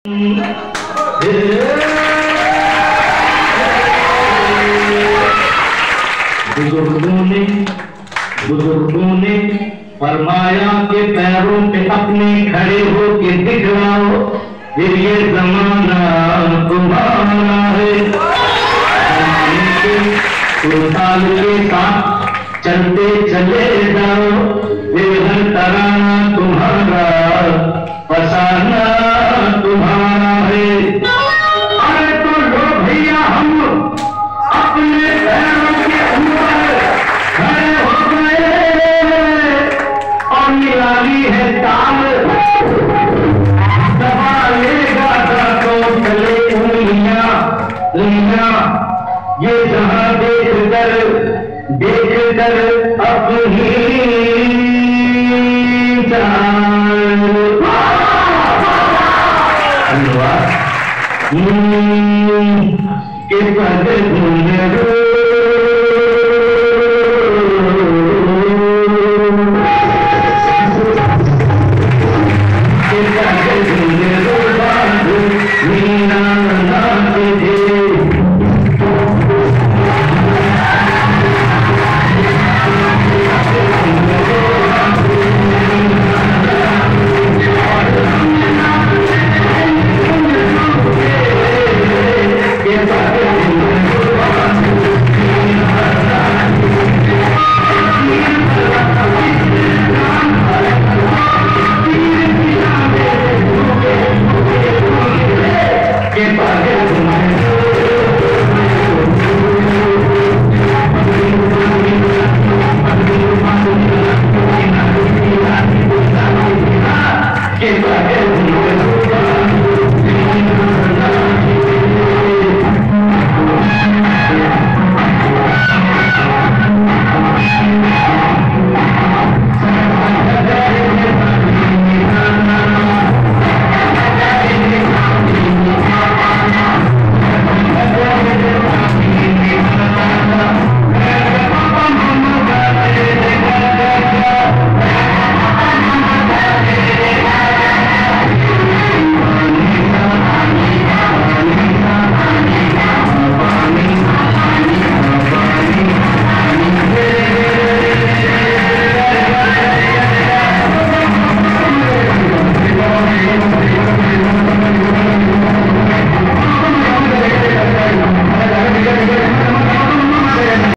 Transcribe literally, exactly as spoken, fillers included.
बुजुर्गों ने बुजुर्गों ने फरमाया के पैरों पे अपने खड़े हो के दिखलाओ, फिर ये जमाना तुम्हारा है। तो साल के साथ चलते चले जाओ, फिर हर तराना तुम्हारा, फसाना तुम्हारा है। अरे तो लो भैया हम अपने पैरों के ऊपर खड़े हो गए और निराली है ताल, दबा लेगा तो चले उंगलियां उंगलियां, ये जहां देख कर देख कर अपनी के पद गुंजरो के पद गुंजरो बाबू मीना नाच दे। के